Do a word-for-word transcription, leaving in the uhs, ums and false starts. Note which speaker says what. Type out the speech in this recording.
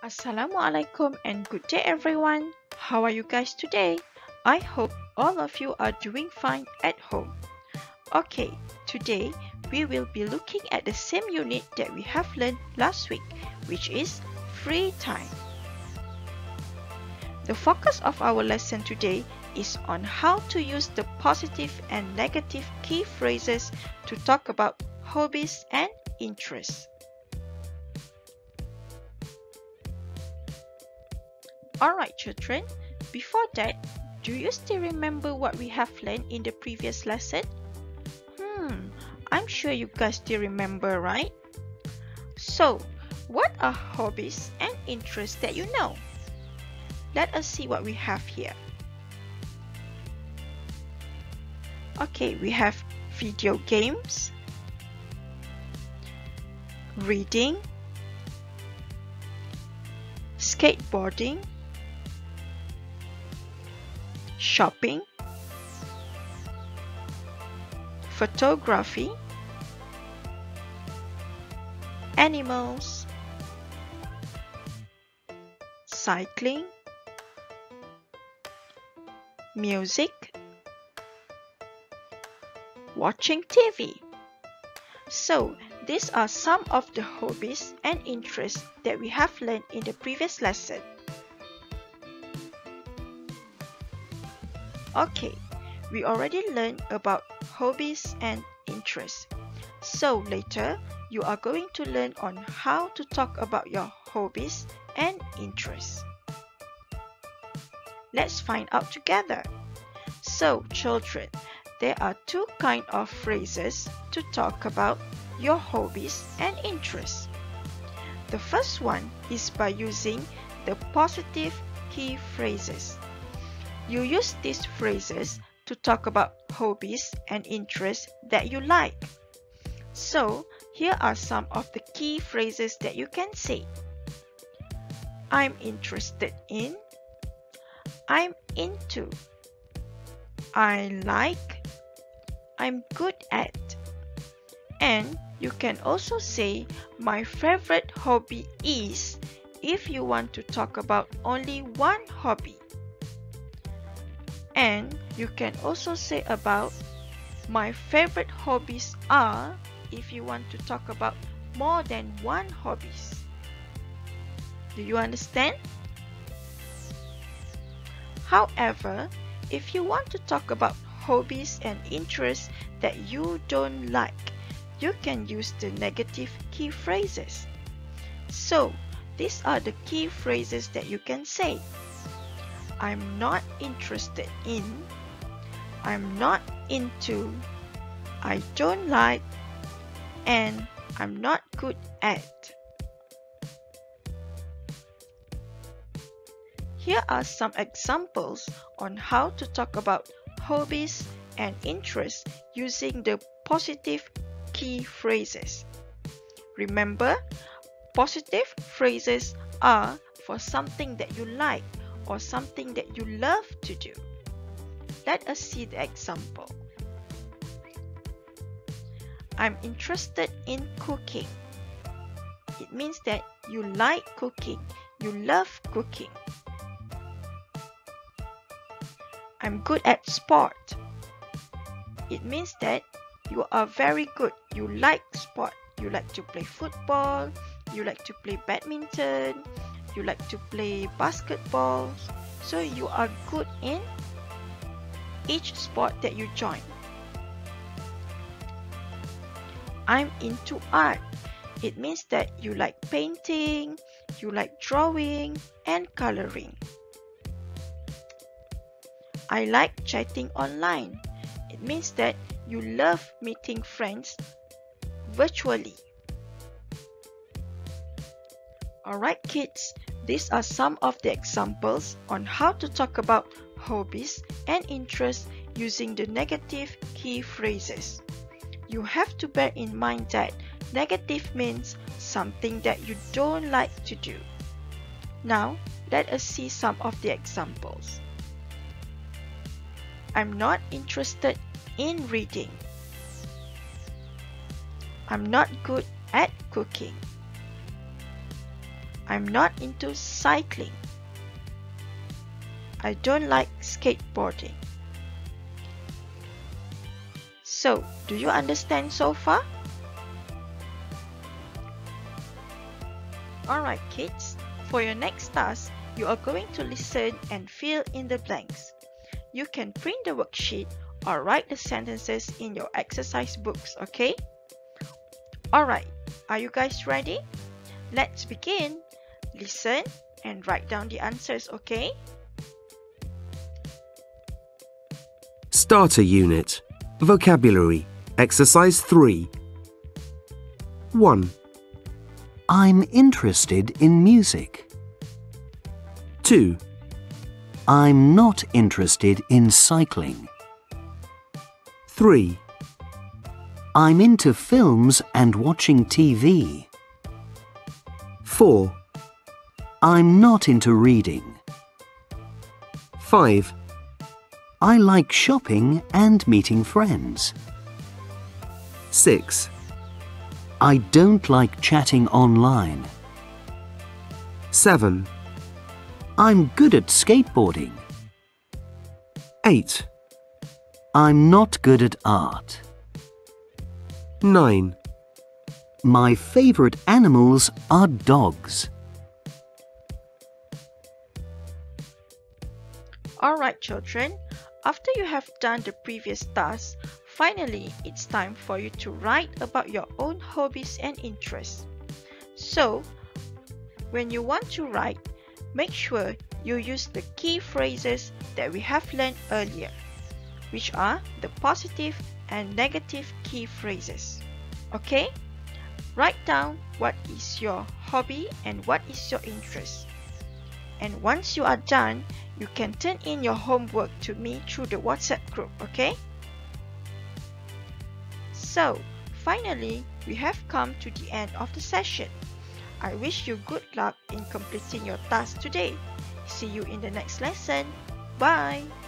Speaker 1: Assalamualaikum and good day everyone. How are you guys today? I hope all of you are doing fine at home. Okay, today we will be looking at the same unit that we have learned last week, which is free time. The focus of our lesson today is on how to use the positive and negative key phrases to talk about hobbies and interests. Alright children, before that, do you still remember what we have learned in the previous lesson? Hmm, I'm sure you guys still remember, right? So, what are hobbies and interests that you know? Let us see what we have here. Okay, we have video games, reading, skateboarding, shopping, photography, animals, cycling, music, watching T V. So, these are some of the hobbies and interests that we have learned in the previous lesson. Okay, we already learned about hobbies and interests. So later, you are going to learn on how to talk about your hobbies and interests. Let's find out together. So children, there are two kinds of phrases to talk about your hobbies and interests. The first one is by using the positive key phrases. You use these phrases to talk about hobbies and interests that you like. So, here are some of the key phrases that you can say. I'm interested in, I'm into, I like, I'm good at. And you can also say, my favorite hobby is, if you want to talk about only one hobby. And you can also say about, my favorite hobbies are, if you want to talk about more than one hobbies. Do you understand? However, if you want to talk about hobbies and interests that you don't like, you can use the negative key phrases. So, these are the key phrases that you can say. I'm not interested in, I'm not into, I don't like, and I'm not good at. Here are some examples on how to talk about hobbies and interests using the positive key phrases. Remember, positive phrases are for something that you like or something that you love to do. Let us see the example. I'm interested in cooking. It means that you like cooking, you love cooking. I'm good at sport. It means that you are very good, you like sport. You like to play football, you like to play badminton, you like to play basketball, so you are good in each sport that you join. I'm into art. It means that you like painting, you like drawing and coloring. I like chatting online. It means that you love meeting friends virtually. Alright kids, these are some of the examples on how to talk about hobbies and interests using the negative key phrases. You have to bear in mind that negative means something that you don't like to do. Now, let us see some of the examples. I'm not interested in reading. I'm not good at cooking. I'm not into cycling. I don't like skateboarding. So, do you understand so far? Alright kids, for your next task, you are going to listen and fill in the blanks. You can print the worksheet or write the sentences in your exercise books, okay? Alright, are you guys ready? Let's begin. Listen and write down the answers, okay?
Speaker 2: Starter Unit. Vocabulary. Exercise three. one.
Speaker 3: I'm interested in music.
Speaker 2: two.
Speaker 3: I'm not interested in cycling.
Speaker 2: three.
Speaker 3: I'm into films and watching T V.
Speaker 2: four.
Speaker 3: I'm not into reading.
Speaker 2: five.
Speaker 3: I like shopping and meeting friends.
Speaker 2: six.
Speaker 3: I don't like chatting online.
Speaker 2: seven.
Speaker 3: I'm good at skateboarding.
Speaker 2: eight.
Speaker 3: I'm not good at art.
Speaker 2: nine.
Speaker 3: My favorite animals are dogs.
Speaker 1: Alright children, after you have done the previous task, finally it's time for you to write about your own hobbies and interests. So, when you want to write, make sure you use the key phrases that we have learned earlier, which are the positive and negative key phrases. Okay? Write down what is your hobby and what is your interest. And once you are done, you can turn in your homework to me through the WhatsApp group, okay? So, finally, we have come to the end of the session. I wish you good luck in completing your task today. See you in the next lesson. Bye!